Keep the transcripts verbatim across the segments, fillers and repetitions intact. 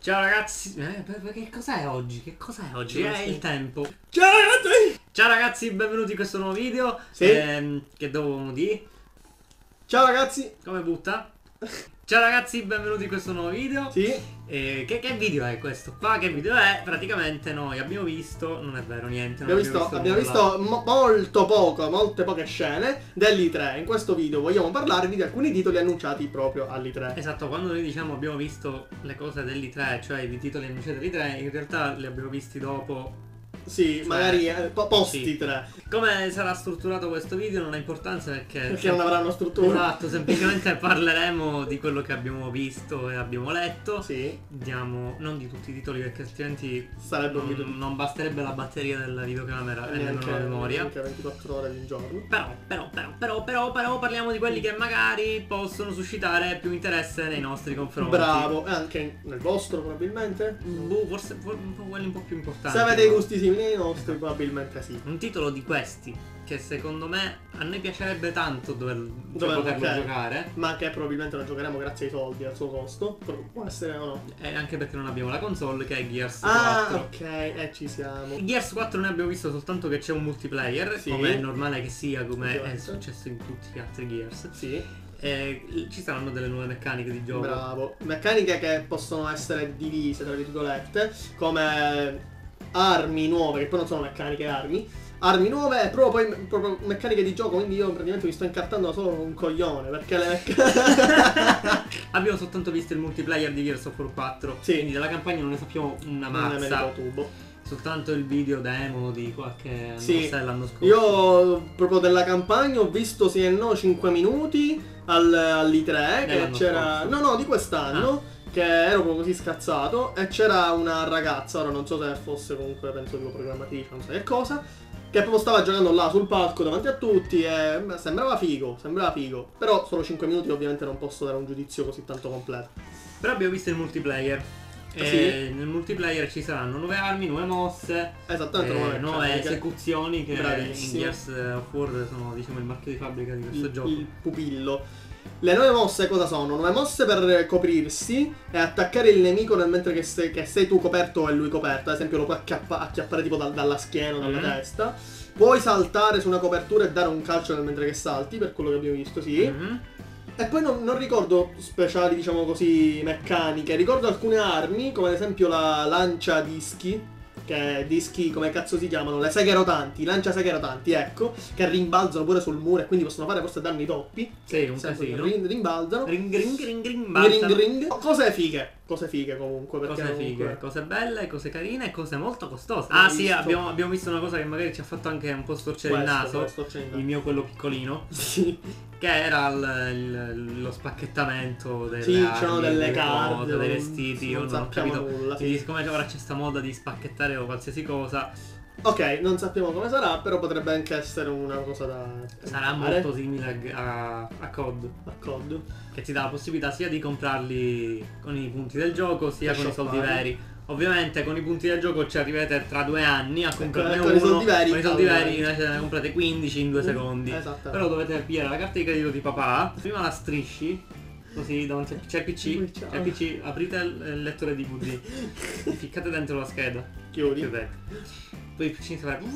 Ciao ragazzi, eh, che cos'è oggi? Che cos'è oggi? È il tempo. Ciao ragazzi! Ciao ragazzi, benvenuti in questo nuovo video. Sì. ehm, Che dovevamo dire? Ciao ragazzi! Come butta? Ciao ragazzi, benvenuti in questo nuovo video. Sì. Eh, che, che video è questo qua? Che video è? Praticamente noi abbiamo visto, non è vero niente, non Abbiamo visto, abbiamo visto mo molto poco, molte poche scene dell'I tre. In questo video vogliamo parlarvi di alcuni titoli annunciati proprio all'I tre. Esatto, quando noi diciamo abbiamo visto le cose dell'I tre, cioè i titoli annunciati dell'I tre, in realtà li abbiamo visti dopo. Sì, Cioè, magari eh, po post sì. I tre. Come sarà strutturato questo video non ha importanza perché... Perché non avranno struttura. Esatto, semplicemente parleremo di quello che abbiamo visto e abbiamo letto. Sì. Diamo, non di tutti i titoli perché altrimenti Sarebbe un video non, di... non basterebbe la batteria della videocamera e neanche, nemmeno la memoria. neanche ventiquattro ore di un giorno. Però, però, però, però, però, però parliamo di quelli che magari possono suscitare più interesse nei nostri confronti. Bravo, e anche nel vostro probabilmente. Boh, forse un po' quelli un po' più importanti. Se avete i no? gusti simili ai nostri, probabilmente sì. Un titolo di questi che secondo me a noi piacerebbe tanto dover, cioè, Dover poterlo giocare. giocare. Ma che probabilmente non giocheremo grazie ai soldi, al suo costo. Può essere o no? E anche perché non abbiamo la console che è Gears Ah, quattro. ok, e ci siamo. Gears quattro noi abbiamo visto soltanto che c'è un multiplayer, Sì. come è normale che sia, come è Ovviamente. successo in tutti gli altri Gears. Sì. E ci saranno delle nuove meccaniche di gioco. Bravo. Meccaniche che possono essere divise, tra virgolette, come armi nuove, che poi non sono meccaniche armi. Armi nuove e proprio, poi, proprio meccaniche di gioco, quindi io praticamente mi sto incartando da solo un coglione, perché le meccaniche... Abbiamo soltanto visto il multiplayer di Gears of War quattro, Sì. quindi della campagna non ne sappiamo una Non è mazza. merito tubo. Soltanto il video demo di qualche anno, Sì. forse l'anno scorso. Io proprio della campagna ho visto sì e no cinque minuti al, all'I tre, che Dell'anno c'era... scorso. No, no, di quest'anno. Che ero proprio così scazzato. E c'era una ragazza, ora non so se fosse comunque, penso tipo programmatrice, non so che cosa, che proprio stava giocando là sul palco davanti a tutti e beh, sembrava figo, sembrava figo. Però solo cinque minuti, ovviamente non posso dare un giudizio così tanto completo. Però abbiamo visto il multiplayer. E Sì. nel multiplayer ci saranno nuove armi, nuove mosse, Esattamente, eh, nuove nuove meccaniche. esecuzioni che in Bravissimo. Gears of War sono, diciamo, il marchio di fabbrica di questo il, gioco. il pupillo. Le nuove mosse cosa sono? Nuove mosse per coprirsi e attaccare il nemico nel mentre che sei, che sei tu coperto e lui coperto. Ad esempio lo puoi acchiappa acchiappare tipo da, dalla schiena o dalla Mm. testa. Puoi saltare su una copertura e dare un calcio nel mentre che salti, per quello che abbiamo visto, sì. Mhm. E poi non, non ricordo speciali, diciamo così, meccaniche. Ricordo alcune armi, come ad esempio la lancia dischi. Che dischi, come cazzo si chiamano? Le seghe rotanti, lancia seghe rotanti, ecco. Che rimbalzano pure sul muro e quindi possono fare forse danni doppi. Sì, un Sempre casino. ring- rimbalzano. Ring ring ring ring Ring balzano. ring. Cose fighe. Cose fighe comunque. Perché Cose comunque... fighe, cose belle, cose carine e cose molto costose. Ho Ah sì, visto. abbiamo, abbiamo visto una cosa che magari ci ha fatto anche un po' storcere il Questo, naso. questo c'è in Il naso. mio quello piccolino. Sì. Che era il, il- lo spacchettamento delle Sì, armi, c'erano delle delle card, cose, dei non- vestiti, io non non ho sappiamo capito. nulla, Quindi sì. siccome ora c'è sta moda di spacchettare o qualsiasi cosa, Ok, non sappiamo come sarà, però potrebbe anche essere una cosa da... sarà fare. molto simile a, a, a C O D, D'accordo. che ti dà la possibilità sia di comprarli con i punti del gioco, sia E con i soldi shoppare. veri. Ovviamente con i punti del gioco ci arrivete tra due anni a comprarne con uno, i soldi veri, con i soldi allora. veri invece ne comprate quindici in due secondi. Esatto. Però dovete pigliare la carta di credito di papà, prima la strisci, così davanti a- c'è il P C, Ciao. c'è il P C, aprite il il lettore D V D, ficcate dentro la scheda, Chiudi. chiudete. Poi il P C si fa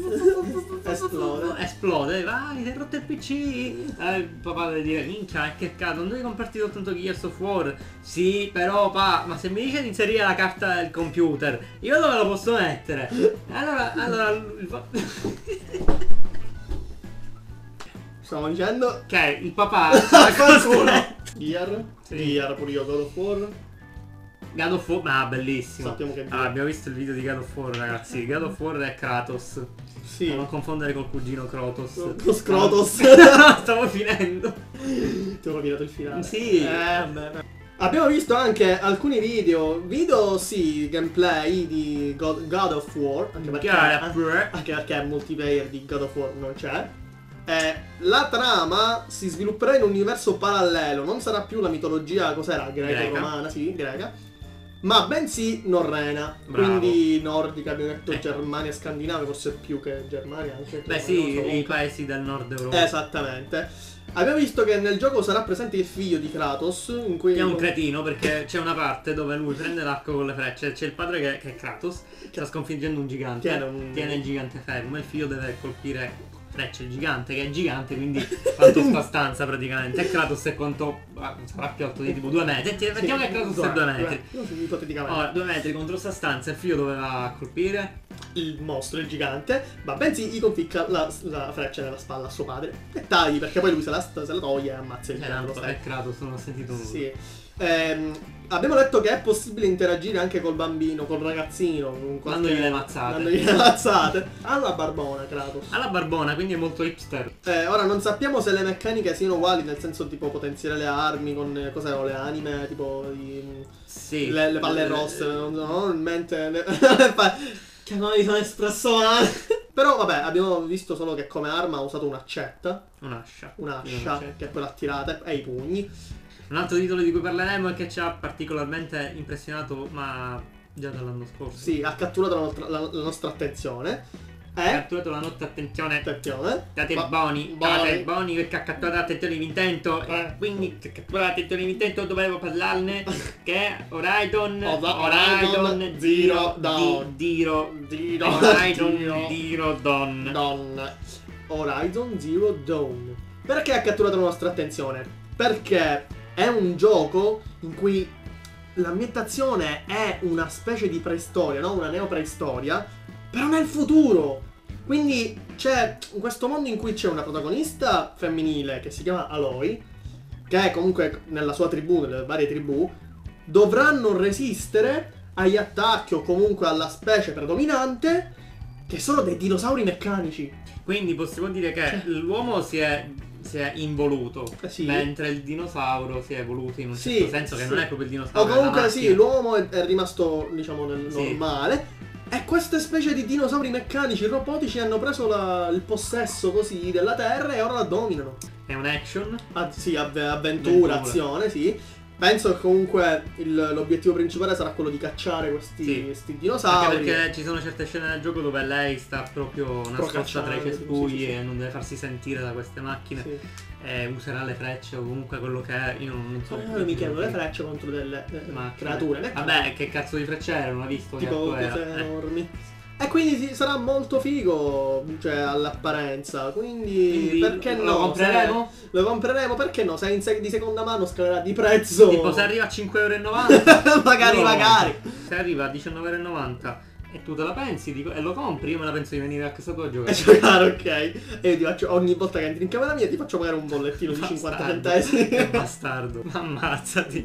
Esplode. esplode, vai, ti hai rotto il P C. Eh, il papà deve dire, minchia, che cazzo, non devi comprarti soltanto Gears of War. Sì, però pa, ma se mi dice di inserire la carta del computer, io dove lo posso mettere? Allora, allora il pa- Stiamo dicendo... che il papà Qualcuno. Gear. Sì. Gear pure io, God of War. God of War, ah, bellissimo. Sappiamo che Ah, abbiamo visto il video di God of War, ragazzi. God of War è Kratos. Sì. Da non confondere col cugino Krotos. Lo Scrotos. No, stavo finendo. Ti ho rovinato il finale. Sì. Eh, vabbè. Abbiamo visto anche alcuni video, video sì, gameplay di God, God of War, anche perché, God of War. anche perché il multiplayer di God of War non c'è. Eh, la trama si svilupperà in un universo parallelo, non sarà più la mitologia, cos'era? Greco-romana, sì, greca, ma bensì norrena, Bravo. quindi nordica, abbiamo detto Eh. Germania, Scandinavia, forse più che Germania anche. Beh non sì, so, i paesi del nord Europa. Esattamente. Abbiamo visto che nel gioco sarà presente il figlio di Kratos, in cui... Che è un cretino, perché c'è una parte dove lui prende l'arco con le frecce, c'è il padre che, che è Kratos, sta sconfiggendo un gigante, Tiene un- tiene il gigante fermo e il figlio deve colpire frecce il gigante, che è gigante, quindi quanto sta stanza praticamente. E Kratos è quanto... ah, sarà più alto di tipo due metri, ti- mettiamo che Kratos è due metri. Ipoteticamente. Ora, due metri contro sta stanza, il figlio doveva colpire... Il mostro, il gigante, ma bensì gli conficca la, la freccia nella spalla a suo padre e tagli, perché poi lui se la, se la toglie e ammazza il Cioè, gigante. tanto è Kratos, non ho sentito nulla. Sì. Ehm, abbiamo detto che è possibile interagire anche col bambino, col ragazzino, con qualche... Dandogli le mazzate. Dandogli le mazzate. Alla barbona, Kratos. Alla barbona, quindi è molto hipster. Eh, ora non sappiamo se le meccaniche siano uguali, nel senso tipo potenziare le armi con eh, cos'erano le anime, tipo i, Sì. le, le palle Eh, rosse, non so, non in mente le- che non mi sono espresso male. Però vabbè, abbiamo visto solo che come arma ha usato un'accetta, Un'ascia. un'ascia, Un'ascia. che è quella attirata, e i pugni. Un altro titolo di cui parleremo e che ci ha particolarmente impressionato, ma già dall'anno scorso. Sì, ha catturato la nostra, la, la nostra attenzione. Ha È... catturato la nostra attenzione. Attenzione. Date Ba- boni, Boni. date boni perché ha catturato l'attenzione di Nintendo. Eh. E quindi che catturato l'attenzione di Nintendo dovevo parlarne. Che è Horizon Horizon Horizon Zero Zero Dawn. Di- Diro Zero Horizon Zero Zero Dawn. Dawn. Horizon Zero Dawn. Perché ha catturato la nostra attenzione? Perché è un gioco in cui l'ambientazione è una specie di preistoria, no? Una neopreistoria, però nel futuro. Quindi c'è questo mondo in cui c'è una protagonista femminile che si chiama Aloy, che è comunque nella sua tribù, nelle varie tribù, dovranno resistere agli attacchi o comunque alla specie predominante, che sono dei dinosauri meccanici. Quindi possiamo dire che l'uomo si è, si è involuto, Eh sì. mentre il dinosauro si è evoluto in un Sì, certo senso, che sì. non è proprio il O dinosauro. è la comunque macchina. sì, l'uomo è, è rimasto, diciamo, nel Sì. normale. E queste specie di dinosauri meccanici robotici hanno preso la- il possesso così della Terra e ora la dominano. È un action. Ah, sì, avv- avventura, Avventura. azione, sì. Penso che comunque il- l'obiettivo principale sarà quello di cacciare questi, Sì. questi Anche dinosauri. perché ci sono certe scene nel gioco dove lei sta proprio nascosta Procacciando, tra i sì, cespugli sì, sì. e non deve farsi sentire da queste macchine. Sì. E userà le frecce o comunque quello che è. Io non, non so. Io mi chiedo le frecce contro delle eh, Macchine. creature meccaniche. Vabbè, che cazzo di frecce erano? Non l'ha visto? che Tipo arco era? cose Eh. enormi. E quindi sì, sarà molto figo, cioè all'apparenza. Quindi, Quindi perché lo no? compreremo? Se- lo compreremo, perché no? Se è in sec- di seconda mano scalerà di prezzo. Tipo se arriva a cinque e novanta euro. magari, io lo magari. compro. Se arriva a diciannove e novanta e tu te la pensi dico, e lo compri, io me la penso di venire a casa tua a E giocare. giocare, ok. E io ti faccio, ogni volta che entri in camera mia ti faccio magari un bollettino di cinquanta Bastardo. centesimi. Che bastardo. Ammazzati.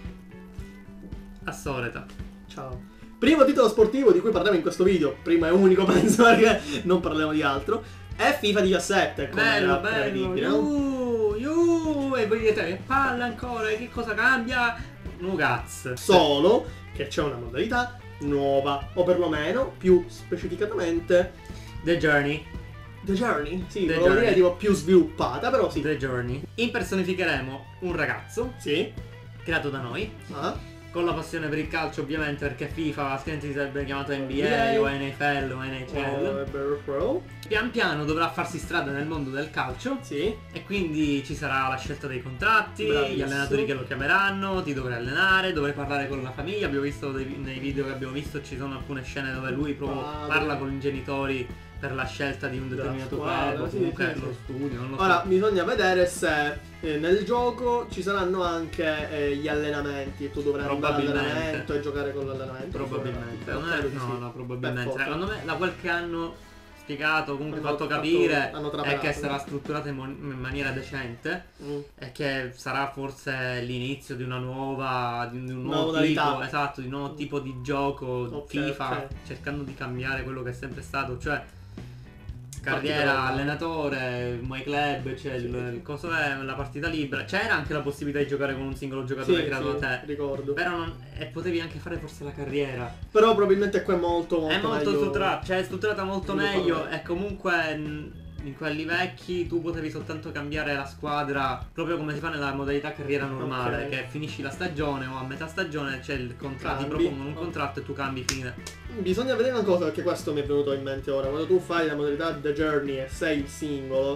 Assoleta. Ciao. Primo titolo sportivo di cui parliamo in questo video, primo e unico penso perché non parliamo di altro, è FIFA diciassette. Come Bello, era bello. prevedibile, no? Iu, iu, e voi dite che palle ancora, che cosa cambia? Nugaz. Solo che c'è una modalità nuova, o perlomeno più specificatamente The Journey. The Journey. Sì, The volevo dire Journey. tipo più sviluppata, però sì. The Journey. Impersonificheremo un ragazzo Sì. creato da noi, Ah. con la passione per il calcio ovviamente, perché FIFA altrimenti si sarebbe chiamato N B A N B A o N F L o N H L. Oh, Pro. Pian piano dovrà farsi strada nel mondo del calcio Sì. e quindi ci sarà la scelta dei contratti, Bravissimo. gli allenatori che lo chiameranno, ti dovrai allenare, dovrai parlare con la famiglia. Abbiamo visto dei- nei video che abbiamo visto ci sono alcune scene dove lui proprio Padre. parla con i genitori per la scelta di un Della determinato squadra, club, sì, comunque sì, lo sì. studio, non lo so. Ora bisogna vedere se eh, nel gioco ci saranno anche eh, gli allenamenti e tu dovrai andare Probabilmente. all'allenamento e giocare con l'allenamento. Probabilmente, Sì, non è, credo di no, sì. no, Per probabilmente. forza. Secondo me da quel che hanno spiegato, comunque Hanno fatto fatto- capire, hanno è trapelato. che sarà strutturata in, mon- in maniera decente Mm. e che sarà forse l'inizio di una nuova, di un Una nuovo modalità. tipo, esatto, di un nuovo Mm. tipo di gioco Ok, FIFA, ok. cercando di cambiare quello che è sempre stato, cioè carriera, Particolare. allenatore, My Club, c'è Sì, il, sì. il coso è la partita libera. C'era anche la possibilità di giocare con un singolo giocatore Sì, creato sì, da te. ricordo. Però non, e potevi anche fare forse la carriera. Però probabilmente qua è molto molto È molto meglio. strutturata, cioè è strutturata molto sviluppato meglio meglio. e comunque mh, in quelli vecchi tu potevi soltanto cambiare la squadra proprio come si fa nella modalità carriera normale, Ok. che finisci la stagione o a metà stagione c'è il contratto, ti Cambi. propongono un contratto e tu cambi fine. Bisogna vedere una cosa, perché questo mi è venuto in mente ora. Quando tu fai la modalità The Journey e sei il singolo,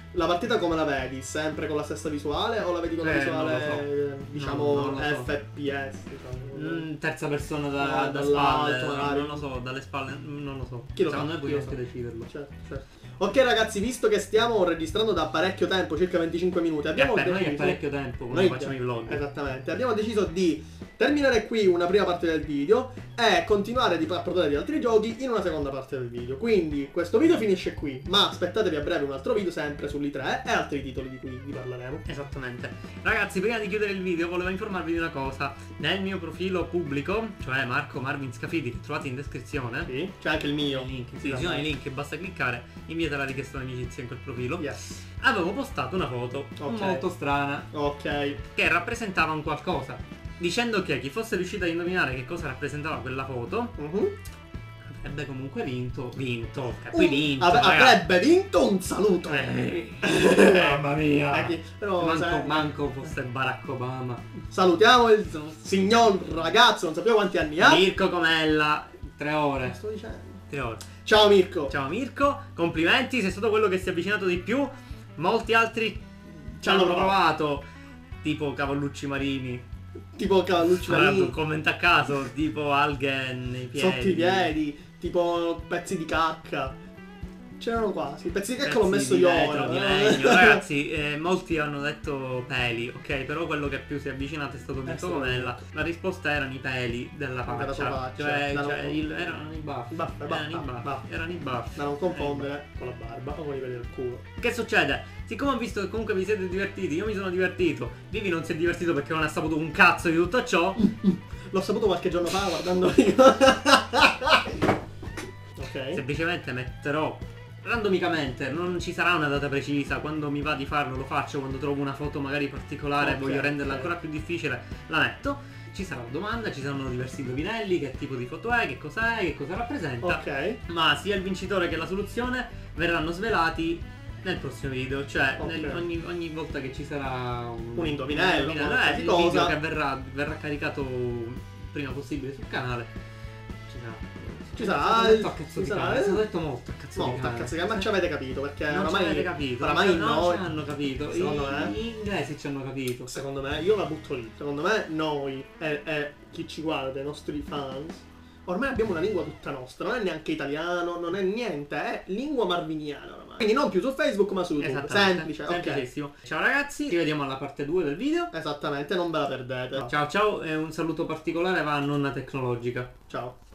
La partita come la vedi? Sempre con la stessa visuale o la vedi con la Eh, visuale, non lo so. eh, diciamo, No, non lo so. F P S? Diciamo. Mm, terza persona da, No, da dall'alto, spalle, magari. non lo so, dalle spalle, non lo so. Chi lo Secondo sa, me puoi chi lo anche sa. deciderlo. Certo, certo. Ok ragazzi, visto che stiamo registrando da parecchio tempo, circa venticinque minuti, E abbiamo per noi è deciso- parecchio tempo quando Noi- facciamo i vlog. Esattamente, abbiamo deciso di terminare qui una prima parte del video e continuare di a parlare di altri giochi in una seconda parte del video. Quindi questo video finisce qui, ma aspettatevi a breve un altro video sempre sull'I tre e altri titoli di cui vi parleremo. Esattamente. Ragazzi, prima di chiudere il video volevo informarvi di una cosa. Nel mio profilo pubblico, cioè Marco Marvin Scafidi, che trovate in descrizione, Sì, c'è anche il mio. i link, sì, ci sono i link, basta cliccare, inviate la richiesta d'amicizia in quel profilo. Yes. Avevo postato una foto Ok. molto strana Ok. che rappresentava un qualcosa, dicendo che chi fosse riuscito a indovinare che cosa rappresentava quella foto Mhm. avrebbe comunque vinto. Vinto. E poi Uh, vinto. ave- ragazzi. avrebbe vinto un saluto. Eh, mamma mia. Eh, chi- però, manco, sai- manco fosse Barack Obama. Salutiamo il signor ragazzo, non sappiamo quanti anni ha. Mirko Comella, tre ore. Sto dicendo. Tre ore. Ciao Mirko. Ciao Mirko, complimenti, sei stato quello che si è avvicinato di più. Molti altri ci hanno hanno provato, tipo Cavallucci Marini. Tipo Cavallucci Guarda, un Marini, commento a caso, tipo alghe nei piedi. sotto i piedi, tipo pezzi di cacca. C'erano quasi. Pezzi di cacca Pezzi l'ho messo di io vetro, ora. di legno. Ragazzi, eh, molti hanno detto peli, ok? Però quello che più si è avvicinato è stato Mirko stato Comella. La risposta erano i peli della Della faccia. tua faccia. Cioè, Da cioè non- il- erano i baffi. Baffi, Erano i baffi, baffi. baffi. Erano i baffi. Da non confondere con la barba o con i peli del culo. Che succede? Siccome ho visto che comunque vi siete divertiti, io mi sono divertito, Vivi non si è divertito perché non ha saputo un cazzo di tutto ciò. L'ho saputo qualche giorno fa guardando io. Ok. Semplicemente metterò randomicamente, non ci sarà una data precisa, quando mi va di farlo lo faccio, quando trovo una foto magari particolare e Ok, voglio renderla ok. ancora più difficile la metto. Ci sarà una domanda, ci saranno diversi indovinelli, che tipo di foto è, che cos'è, che cosa rappresenta. Ok. Ma sia il vincitore che la soluzione verranno svelati nel prossimo video, cioè Ok. nel- ogni, ogni volta che ci sarà un, Un indovinello, eh, qualsiasi il cosa. video che verrà, verrà caricato il prima possibile sul canale. Ci sarà. Ci È sarà. stato detto a cazzo ci di sarà- cane, è stato detto molto a cazzo di Molto a cane. cazzo di cane, ma ci avete capito perché Non ci oramai avete capito, oramai non, ci- non noi ci hanno capito. secondo I, me- gli inglesi ci hanno capito. Secondo me, io la butto lì. Secondo me, noi e, e chi ci guarda, i nostri fans, ormai abbiamo una lingua tutta nostra. Non è neanche italiano, non è niente, è lingua marviniana ormai. Quindi non più su Facebook, ma su YouTube. Esattamente, Semplice, ok. semplicissimo. Ciao ragazzi, ci vediamo alla parte due del video. Esattamente, non ve la perdete. Ciao ciao e un saluto particolare va a nonna tecnologica. Ciao.